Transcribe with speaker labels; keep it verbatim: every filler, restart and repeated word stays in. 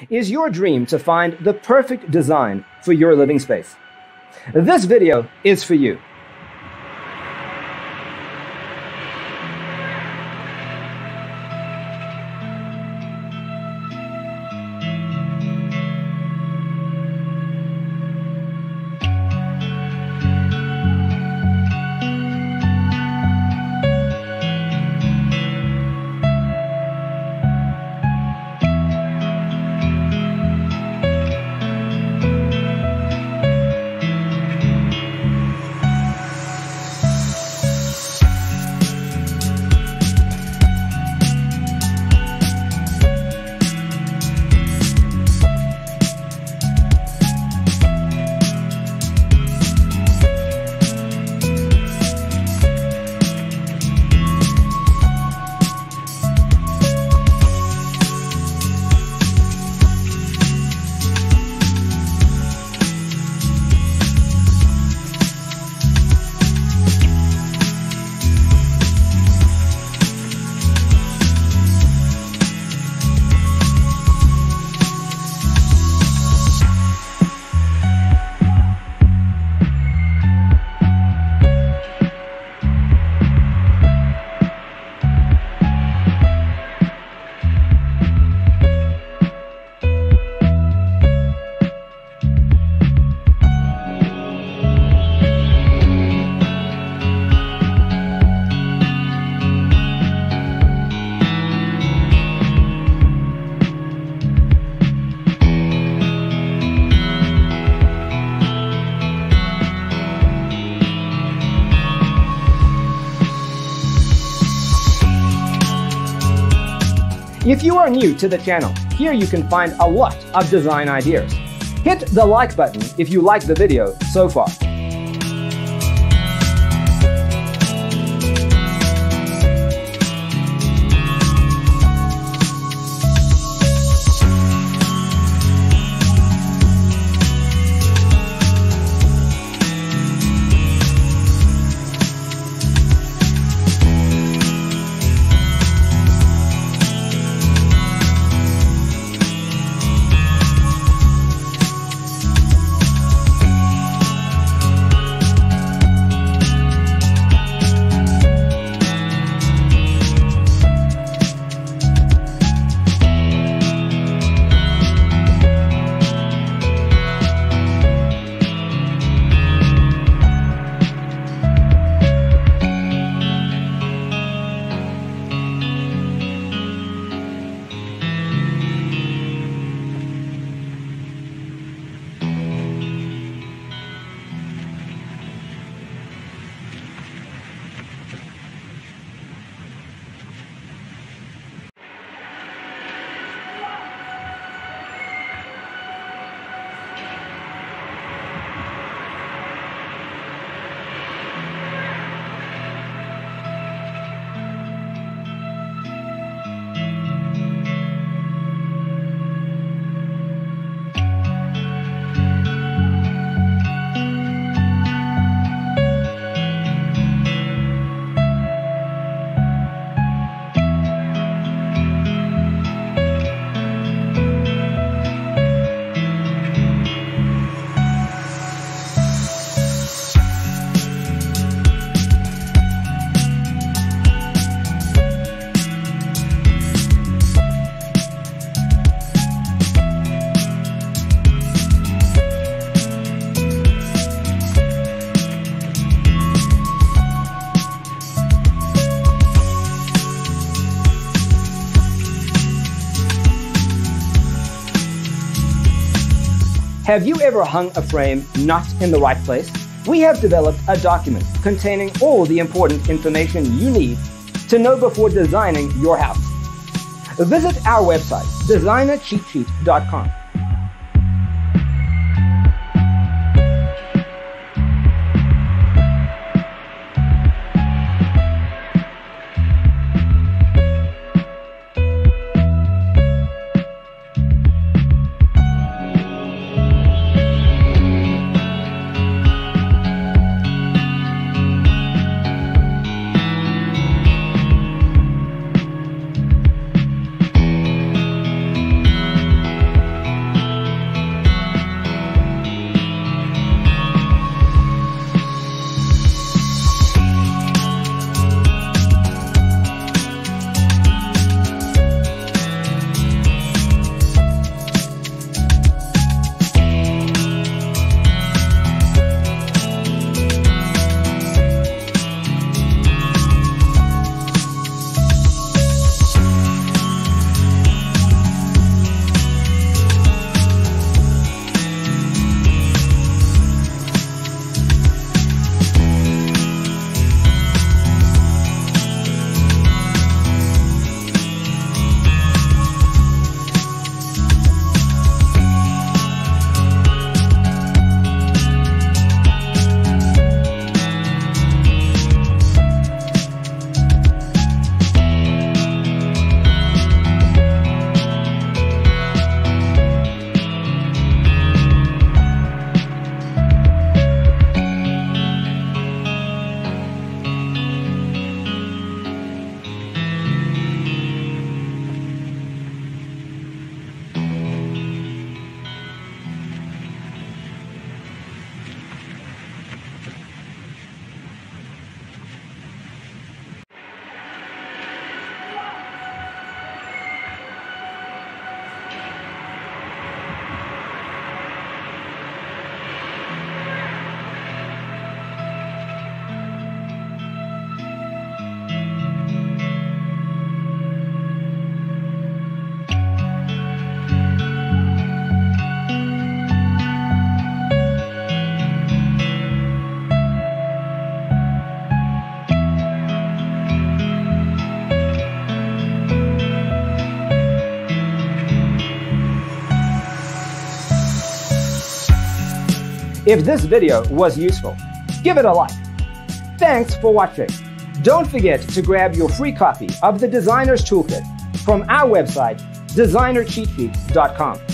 Speaker 1: Is your dream to find the perfect design for your living space? This video is for you. If you are new to the channel, here you can find a lot of design ideas. Hit the like button if you like the video so far. Have you ever hung a frame not in the right place? We have developed a document containing all the important information you need to know before designing your house. Visit our website, designer cheat sheet dot com. If this video was useful, give it a like. Thanks for watching. Don't forget to grab your free copy of the Designer's Toolkit from our website, designer cheat sheets dot com.